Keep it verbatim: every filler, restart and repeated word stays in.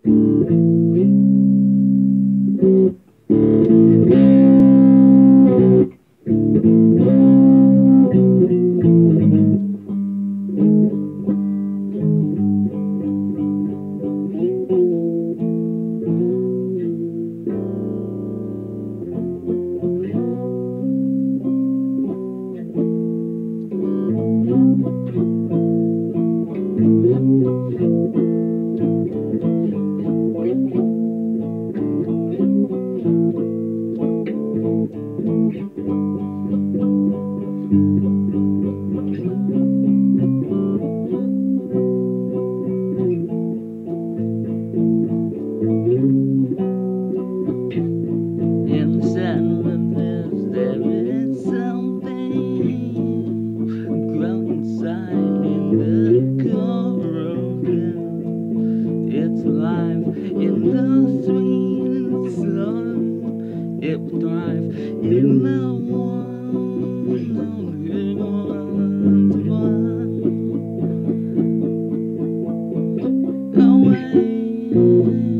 Inside of this there is something growing inside in the core of him. It's life in the sweet sun. It will thrive in the one who wants one away.